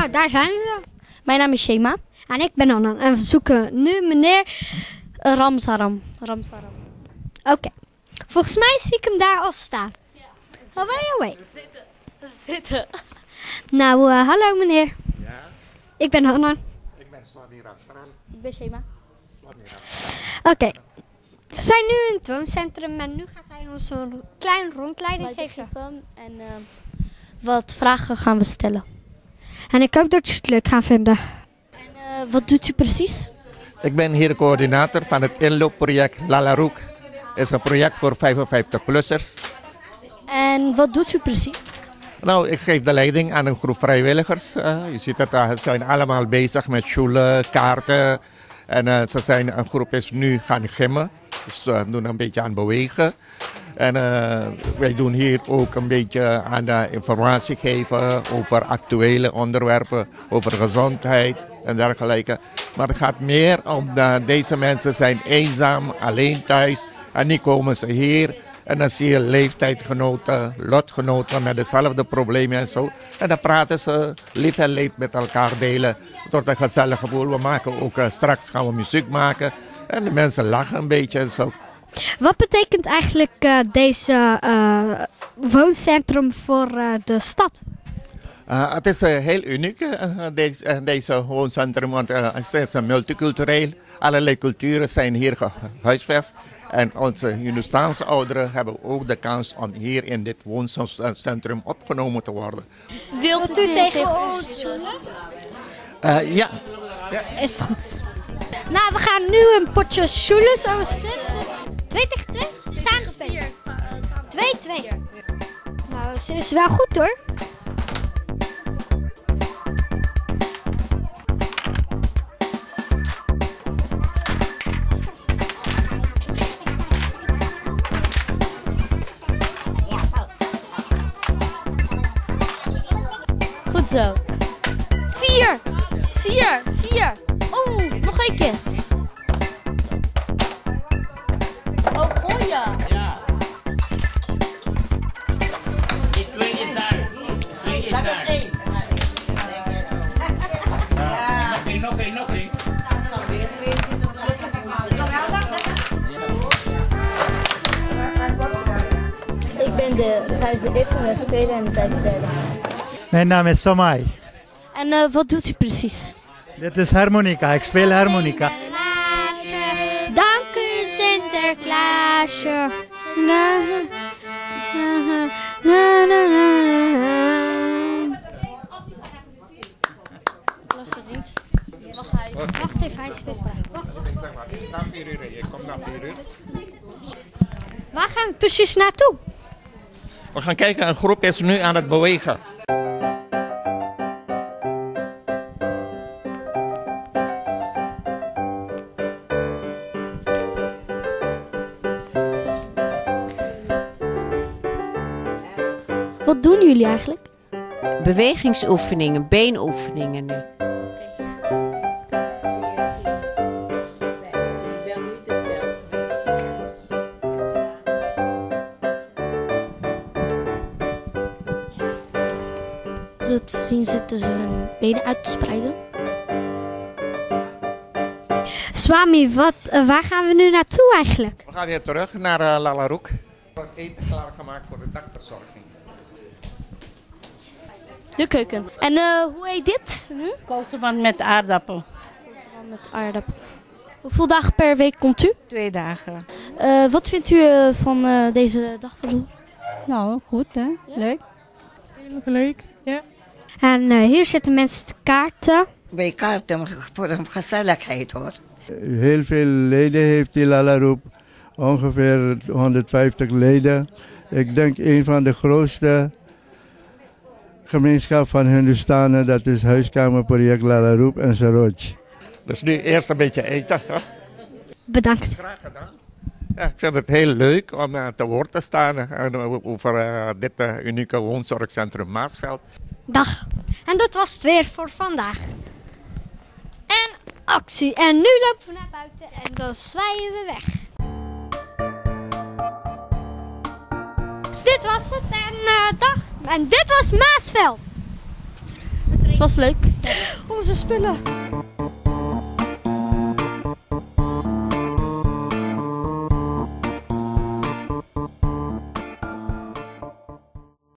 Nou, daar zijn we. Mijn naam is Shema. En ik ben Anna. En we zoeken nu meneer Ramsaram. Oké. Volgens mij zie ik hem daar al staan. Away. Zitten. Nou, hallo meneer. Ja, Ik ben Anna. ik ben Swami Ramsaram. Ik ben Shema. Oké. We zijn nu in het wooncentrum en nu gaat hij ons een kleine rondleiding geven. En wat vragen gaan we stellen. En ik hoop dat je het leuk gaat vinden. En wat doet u precies? Ik ben hier coördinator van het inloopproject Lalaroek. Het is een project voor 55-plussers. En wat doet u precies? Nou, ik geef de leiding aan een groep vrijwilligers. Je ziet het, ze zijn allemaal bezig met schoelen, kaarten. En een groep is nu gaan gymmen. Dus we doen een beetje aan bewegen. En wij doen hier ook een beetje aan informatie geven over actuele onderwerpen, over gezondheid en dergelijke. Maar het gaat meer om dat deze mensen zijn eenzaam, alleen thuis. En nu komen ze hier en dan zie je leeftijdgenoten, lotgenoten met dezelfde problemen en zo. En dan praten ze lief en leed met elkaar delen tot een gezellig gevoel. We maken ook, straks gaan we muziek maken en de mensen lachen een beetje en zo. Wat betekent eigenlijk deze wooncentrum voor de stad? Het is heel uniek, deze wooncentrum, want het is multicultureel. Allerlei culturen zijn hier gehuisvest. En onze Hindoestaanse ouderen hebben ook de kans om hier in dit wooncentrum opgenomen te worden. Wilt u tegen ons zoenen? Ja. Is goed. Nou, we gaan nu een potje schoelen zo zitten. 2 tegen 2? Samen spelen. 2-2. Nou, ze is wel goed hoor. Goed zo. 4. Oh, nog één keer. Oh, gooien. Ja. Die 2 is daar. 2 is daar. Dat is 1. Nog één. Zij is de eerste, zij is de tweede en zij is de derde. Mijn naam is Somai. En wat doet u precies? Dit is harmonica. Ik speel harmonica. Dank u Sinterklaasje. Na, na, na, na, na. Wacht even, hij is visbaar. Na 4 uur, je komt na 4 uur. Waar gaan we precies naartoe? We gaan kijken, een groep is nu aan het bewegen. Wat doen jullie eigenlijk? Bewegingsoefeningen, beenoefeningen nu. Zo te zien zitten ze hun benen uit te spreiden. Swami, waar gaan we nu naartoe eigenlijk? We gaan weer terug naar Lalaroek. Er wordt eten klaargemaakt voor de dagverzorging. De keuken. En hoe heet dit nu? Koolseband met aardappel. Met aardappel. Hoeveel dagen per week komt u? 2 dagen. Wat vindt u van deze dagverzorging? Nou, goed hè? Ja. Leuk. Leuk, ja. En hier zitten mensen te kaarten. Bij kaarten voor de gezelligheid hoor. Heel veel leden heeft die Lalaroep. Ongeveer 150 leden. Ik denk een van de grootste gemeenschap van Hindoestanen. Dat is Huiskamerproject Lalaroep en Saroj. Dus nu eerst een beetje eten. Hè? Bedankt. Graag gedaan. Ja, ik vind het heel leuk om te woord te staan over dit unieke woonzorgcentrum Maasveld. Dag. En dat was het weer voor vandaag. En actie. En nu lopen we naar buiten en dan zwaaien we weg. Dit was het en dag. En dit was Maasveld. Het was leuk. Onze spullen.